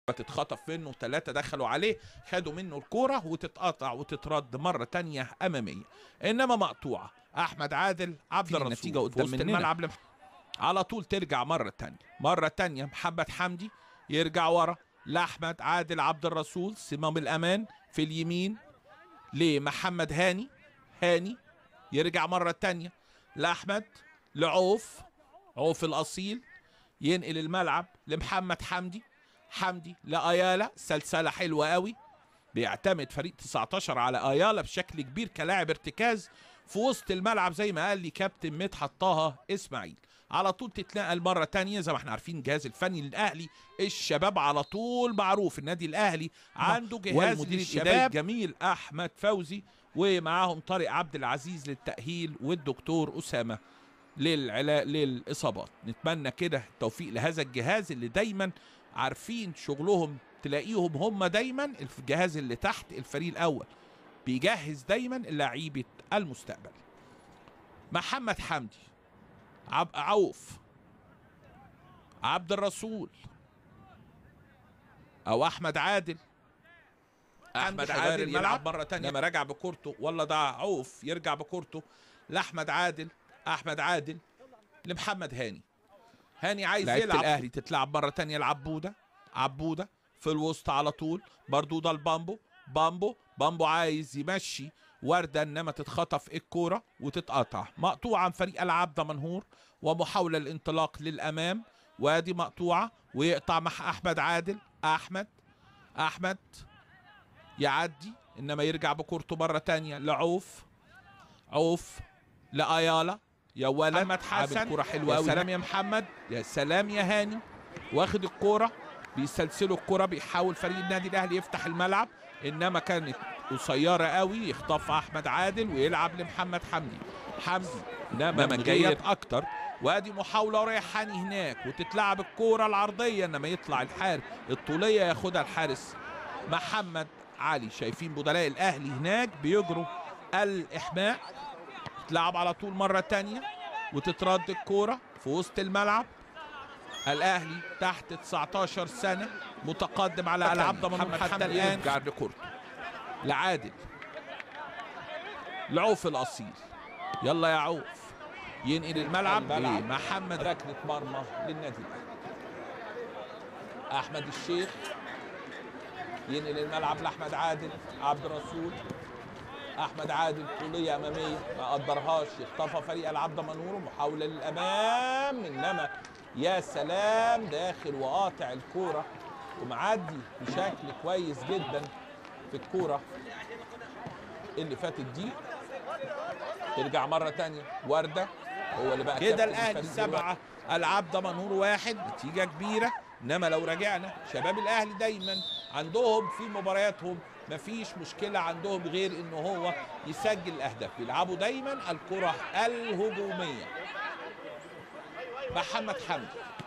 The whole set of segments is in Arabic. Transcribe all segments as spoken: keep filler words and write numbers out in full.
تتخطف منه، ثلاثة دخلوا عليه خدوا منه الكورة وتتقطع وتترد مرة تانية أمامية، إنما مقطوعة. أحمد عادل عبد الرسول النتيجة قدام في وسط مننا. الملعب على طول ترجع مرة تانية، مرة تانية محمد حمدي يرجع ورا لأحمد عادل عبد الرسول، صمام الأمان في اليمين لمحمد هاني، هاني يرجع مرة تانية لأحمد، لعوف، عوف الأصيل ينقل الملعب لمحمد حمدي، حمدي لأيالا، سلسلة حلوة قوي. بيعتمد فريق تسعتاشر على أيالا بشكل كبير كلاعب ارتكاز في وسط الملعب زي ما قال لي كابتن مدحت طه اسماعيل. على طول تتنقل مرة تانية زي ما احنا عارفين الجهاز الفني للأهلي الشباب على طول معروف، النادي الأهلي عنده جهاز والمدير الشباب الجميل أحمد فوزي ومعاهم طارق عبد العزيز للتأهيل والدكتور أسامة للعلاج للإصابات. نتمنى كده التوفيق لهذا الجهاز اللي دايما عارفين شغلهم، تلاقيهم هم دايما الجهاز اللي تحت الفريق الأول بيجهز دايما لعيبة المستقبل. محمد حمدي، عب... عوف، عبد الرسول او احمد عادل، احمد عادل يلعب مره ثانيه لما رجع بكورته، ولا ده عوف يرجع بكورته لاحمد عادل، احمد عادل لمحمد هاني، هاني عايز يلعب الاهلي تتلعب مره ثانيه لعبوده، عبوده في الوسط على طول برضو ده البامبو، بامبو بامبو عايز يمشي وردة انما تتخطف الكورة وتتقطع، مقطوعة عن فريق العاب دمنهور ومحاولة الانطلاق للامام، وادي مقطوعة ويقطع مع احمد عادل، احمد احمد يعدي انما يرجع بكورته مرة تانية لعوف، عوف لايالا، يا ولد محمد حسن، كورة حلوة قوي، يا سلام يا محمد، يا سلام يا هاني، واخد الكورة بيسلسلوا الكرة، بيحاول فريق النادي الاهلي يفتح الملعب انما كانت قصيره قوي، يخطفها احمد عادل ويلعب لمحمد حمدي، حمدي انما مجيد اكتر، وادي محاوله ريحاني هناك وتتلعب الكوره العرضيه انما يطلع الحارس الطوليه ياخدها الحارس محمد علي. شايفين بدلاء الاهلي هناك بيجروا الاحماء، تتلعب على طول مره ثانيه وتترد الكوره في وسط الملعب. الاهلي تحت تسعتاشر سنه متقدم على العاب ضمان حتى الان، يرجع لكورته لعادل، لعوف الاصيل، يلا يا عوف ينقل الملعب لمحمد، ركله مرمى للنادي الاهلي. احمد الشيخ ينقل الملعب لاحمد عادل عبد الرسول، احمد عادل طوليه اماميه ما قدرهاش، يخطفها فريق العاب دمنهور، محاوله للامام انما يا سلام داخل وقاطع الكوره ومعدي بشكل كويس جدا في الكوره اللي فاتت دي. ترجع مره ثانيه ورده هو اللي بقى كده الاهلي سبعه العاب دمنهور واحد، نتيجه كبيره. انما لو رجعنا شباب الاهلي دايما عندهم في مبارياتهم مفيش مشكله عندهم غير ان هو يسجل الاهداف، بيلعبوا دايما الكره الهجوميه. محمد حمدي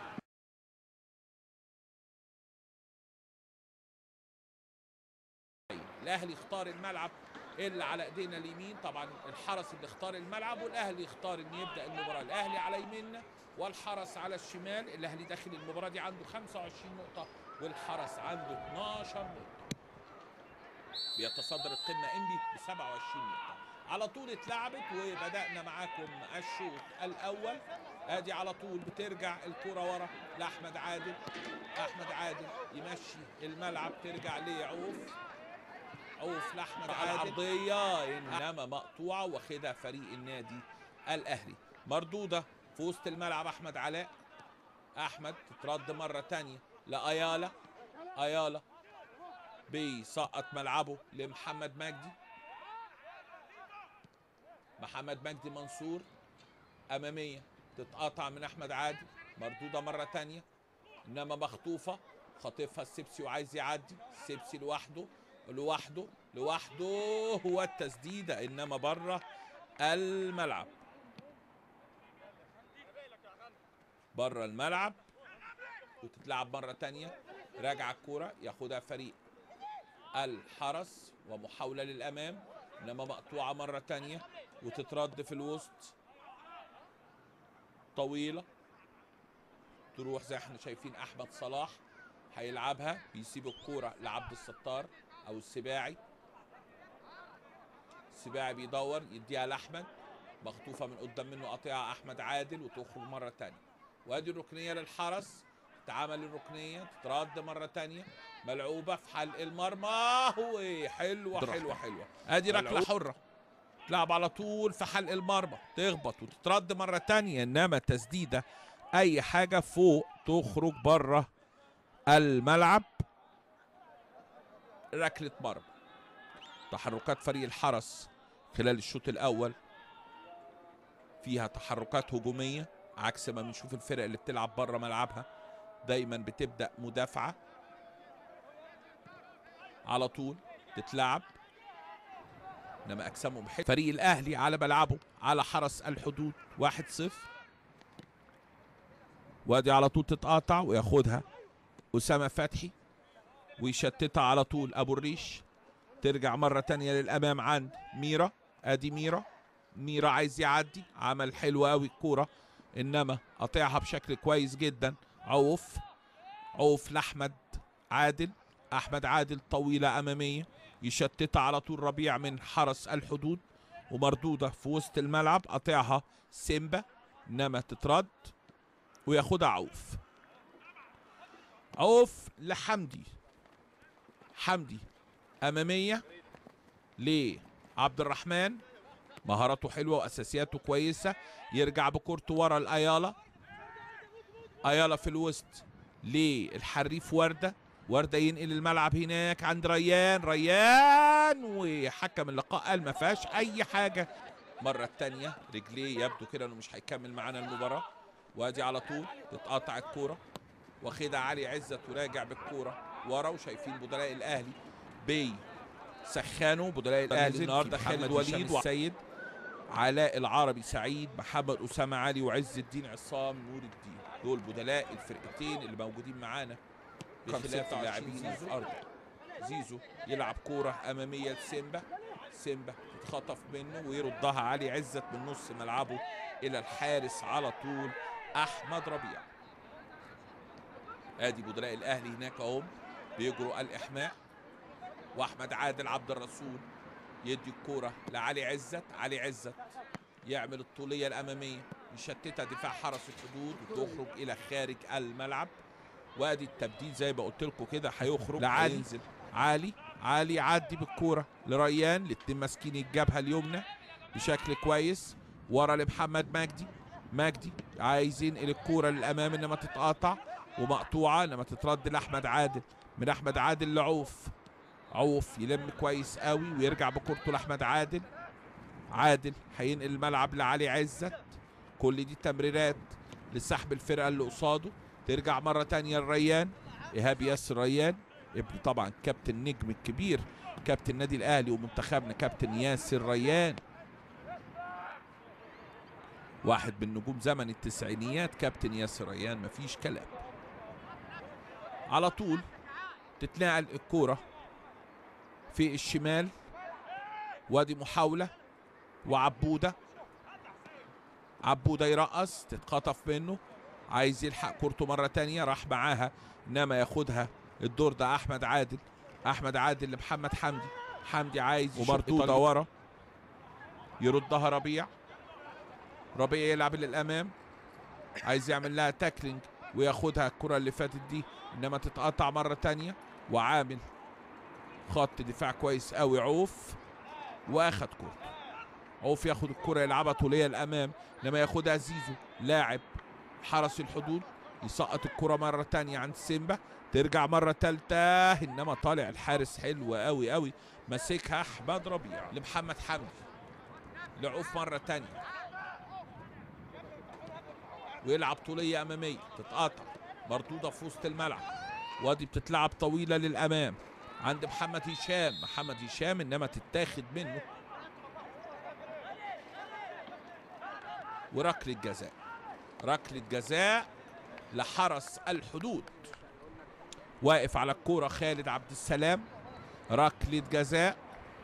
الاهلي اختار الملعب اللي على ايدينا اليمين، طبعا الحرس اللي اختار الملعب والاهلي اختار ان يبدا المباراه، الاهلي على يميننا والحرس على الشمال. الاهلي داخل المباراه دي عنده خمسة وعشرين نقطه والحرس عنده اتناشر نقطه، بيتصدر القمه انبي ب سبعة وعشرين نقطه. على طول اتلعبت وبدانا معاكم الشوط الاول، ادي على طول بترجع الكره ورا لاحمد عادل، احمد عادل يمشي الملعب ترجع لعوف، عوف لاحمد عادل عرضيه انما مقطوعه واخدها فريق النادي الاهلي، مردوده في وسط الملعب احمد علاء، احمد تترد مره ثانيه لايالا، ايالا بيسقط ملعبه لمحمد مجدي، محمد مجدي منصور اماميه تتقطع من احمد عادل، مردوده مره ثانيه انما مخطوفه، خاطفها السبسي وعايز يعدي، السبسي لوحده لوحده لوحده هو التسديده انما بره الملعب، بره الملعب وتتلعب مره ثانيه، راجع الكوره ياخدها فريق الحرس ومحاوله للامام انما مقطوعه مره ثانيه وتترد في الوسط طويله تروح زي احنا شايفين احمد صلاح، هيلعبها بيسيب الكوره لعبد الستار او السباعي. السباعي بيدور يديها لاحمد، مخطوفه من قدام منه، قاطعها احمد عادل وتخرج مره ثانيه. وادي الركنيه للحرس، تعمل الركنيه تترد مره ثانيه، ملعوبه في حلق المرمى. هو حلوه حلوه حلوه. ادي ركله حره تلعب على طول في حلق المرمى، تخبط وتترد مره ثانيه، انما تسديده اي حاجه فوق تخرج بره الملعب. ركله مرمى. تحركات فريق الحرس خلال الشوط الاول فيها تحركات هجوميه، عكس ما بنشوف الفرق اللي بتلعب بره ملعبها دايما بتبدا مدافعه على طول تتلعب، انما اجسامهم حلوه. فريق الاهلي على ملعبه على حرس الحدود واحد صفر. وادي على طول تتقاطع وياخدها اسامه فتحي ويشتتها على طول ابو الريش، ترجع مره تانية للامام عند ميرا. ادي ميرا، ميرا عايز يعدي، عمل حلو قوي الكوره، انما قطعها بشكل كويس جدا. عوف عوف لاحمد عادل، احمد عادل طويله اماميه يشتتها على طول ربيع من حرس الحدود، ومردوده في وسط الملعب، قطعها سيمبا انما تترد وياخدها عوف. عوف لحمدي، حمدي اماميه لعبد الرحمن، مهاراته حلوه واساسياته كويسه، يرجع بكورته ورا الايالا. ايالا في الوسط للحريف ورده، ورده ينقل الملعب هناك عند ريان. ريان وحكم اللقاء قال ما فيهاش اي حاجه. مره الثانيه رجليه يبدو كده انه مش هيكمل معانا المباراه. وادي على طول تتقاطع الكوره، واخدها علي عزت وراجع بالكوره ورا. وشايفين بدلاء الاهلي بي سخانوا بدلاء الاهلي النهارده، خالد وليد والسيد، علاء العربي سعيد، محمد اسامه علي، وعز الدين عصام نور الدين. دول بدلاء الفرقتين اللي موجودين معانا بخلاف اللاعبين في الارض. زيزو يلعب كوره اماميه لسيمبا، سيمبا تتخطف منه ويردها علي عزت من نص ملعبه الى الحارس على طول احمد ربيع. ادي بدلاء الاهلي هناك اهم بيجروا الاحماء. واحمد عادل عبد الرسول يدي الكوره لعلي عزت، علي عزت يعمل الطوليه الاماميه يشتتها دفاع حرس الحدود وتخرج الى خارج الملعب. وادي التبديل زي ما قلت لكم كده، هيخرج لعلي، ينزل علي، علي يعدي بالكوره لريان، الاتنين ماسكين الجبهه اليمنى بشكل كويس، ورا لمحمد مجدي. مجدي عايز ينقل الكوره للامام انما تتقاطع ومقطوعه، انما تترد لاحمد عادل، من احمد عادل لعوف. عوف يلم كويس قوي ويرجع بكورته لاحمد عادل. عادل هينقل الملعب لعلي عزت. كل دي تمريرات لسحب الفرقه اللي قصاده. ترجع مره تانية لريان، ايهاب ياسر ريان ابن طبعا كابتن نجم الكبير كابتن النادي الاهلي ومنتخبنا كابتن ياسر ريان، واحد من نجوم زمن التسعينيات كابتن ياسر ريان مفيش كلام. على طول تتنقل الكوره في الشمال، وادي محاوله وعبوده، عبوده يرقص تتخطف منه، عايز يلحق كورته مره تانية، راح معاها انما ياخدها الدور ده احمد عادل. احمد عادل لمحمد حمدي، حمدي عايز ومردوده ورا، يردها ربيع. ربيع يلعب للامام، عايز يعمل لها تاكلينج وياخدها الكره اللي فاتت دي انما تتقطع مره تانية، وعامل خط دفاع كويس قوي عوف واخد كورته. عوف ياخد الكره يلعبها طوليه الامام انما ياخدها زيزو لاعب حرس الحدود، يسقط الكره مره تانية عند سيمبا، ترجع مره ثالثه انما طالع الحارس حلو قوي قوي، ماسكها احمد ربيع لمحمد حمدي، لعوف مره تانية ويلعب طوليه اماميه تتقاطع مردوده في وسط الملعب. وادي بتتلعب طويله للامام عند محمد هشام، محمد هشام انما تتاخد منه وركله جزاء. ركله جزاء لحرس الحدود، واقف على الكوره خالد عبد السلام. ركله جزاء،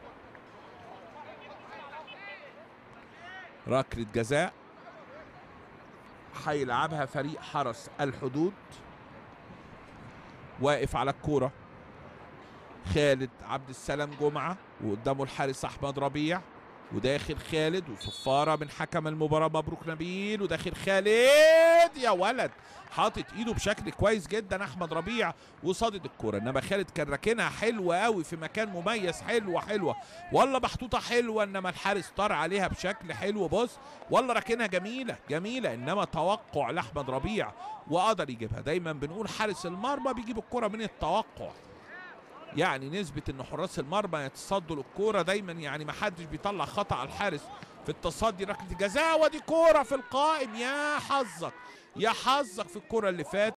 ركله جزاء هيلعبها فريق حرس الحدود. واقف على الكوره خالد عبد السلام جمعه، وقدامه الحارس احمد ربيع، وداخل خالد وصفاره من حكم المباراه مبروك نبيل، وداخل خالد يا ولد حاطط ايده بشكل كويس جدا احمد ربيع وصادد الكوره، انما خالد كان راكنها حلوه قوي في مكان مميز، حلوه حلوه والله محطوطه حلوه، انما الحارس طار عليها بشكل حلو. بص والله راكنها جميله جميله، انما توقع لاحمد ربيع وقدر يجيبها. دايما بنقول حارس المرمى بيجيب الكوره من التوقع، يعني نسبة ان حراس المرمى يتصدوا للكورة دايما، يعني ما حدش بيطلع خطأ على الحارس في التصدي. ركلة جزاء ودي كورة في القائم، يا حظك يا حظك في الكورة اللي فاتت.